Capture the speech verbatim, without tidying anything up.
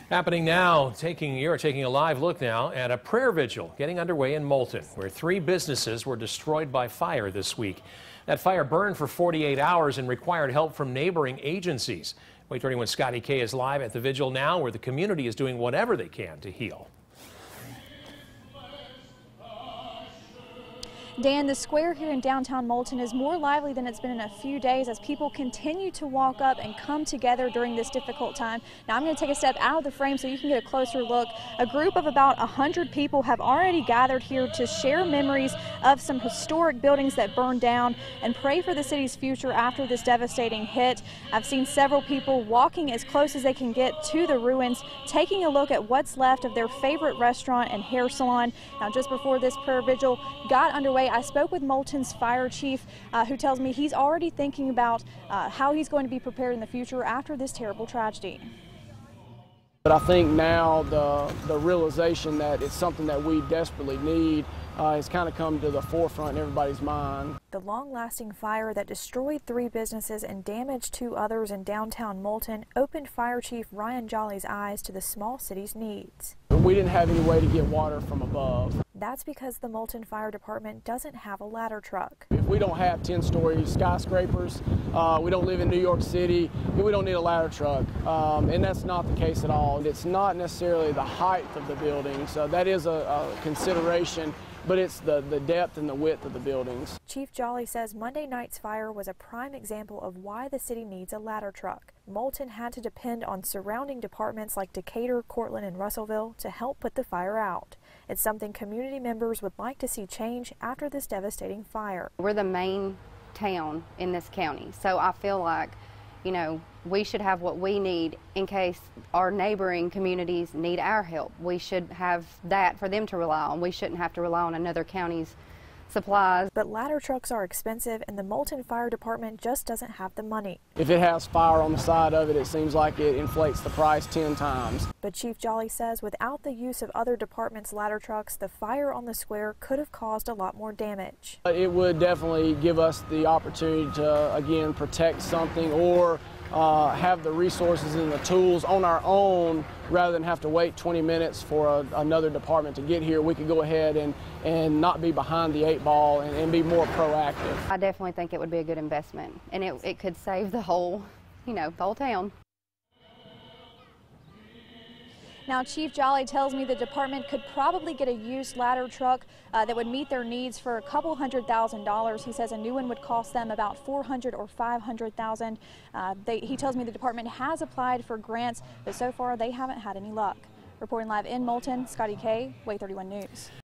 Happening now, taking you're taking a live look now at a prayer vigil getting underway in Moulton, where three businesses were destroyed by fire this week. That fire burned for forty-eight hours and required help from neighboring agencies. Wait thirty-one Scotty K is live at the vigil now, where the community is doing whatever they can to heal. Dan, the square here in downtown Moulton is more lively than it's been in a few days as people continue to walk up and come together during this difficult time. Now I'm going to take a step out of the frame so you can get a closer look. A group of about one hundred people have already gathered here to share memories of some historic buildings that burned down and pray for the city's future after this devastating hit. I've seen several people walking as close as they can get to the ruins, taking a look at what's left of their favorite restaurant and hair salon. Now just before this prayer vigil got underway, I spoke with Moulton's fire chief, uh, who tells me he's already thinking about uh, how he's going to be prepared in the future after this terrible tragedy. But I think now the, the realization that it's something that we desperately need uh, has kind of come to the forefront in everybody's mind. The long-lasting fire that destroyed three businesses and damaged two others in downtown Moulton opened Fire Chief Ryan Jolly's eyes to the small city's needs. We didn't have any way to get water from above. That's because the Moulton Fire Department doesn't have a ladder truck. If we don't have ten-story skyscrapers, uh, we don't live in New York City, we don't need a ladder truck. Um, and that's not the case at all. It's not necessarily the height of the buildings. Uh, that is a, a consideration, but it's the, the depth and the width of the buildings. Chief Jolly says Monday night's fire was a prime example of why the city needs a ladder truck. Moulton had to depend on surrounding departments like Decatur, Cortland, and Russellville to help put the fire out. It's something community members would like to see change after this devastating fire. We're the main town in this county, so I feel like, you know, we should have what we need in case our neighboring communities need our help. We should have that for them to rely on. We shouldn't have to rely on another county's supplies. But ladder trucks are expensive and the Moulton Fire Department just doesn't have the money. If it has fire on the side of it, it seems like it inflates the price ten times. But Chief Jolly says without the use of other departments' ladder trucks, the fire on the square could have caused a lot more damage. It would definitely give us the opportunity to, again, protect something or Uh, have the resources and the tools on our own rather than have to wait twenty minutes for a, another department to get here. We could go ahead and, and not be behind the eight ball and, and be more proactive. I definitely think it would be a good investment, and it, it could save the whole, you know, the whole town. Now, Chief Jolly tells me the department could probably get a used ladder truck uh, that would meet their needs for a couple hundred thousand dollars. He says a new one would cost them about four hundred or five hundred thousand. Uh, they, he tells me the department has applied for grants, but so far they haven't had any luck. Reporting live in Moulton, Scotty K, Way thirty-one News.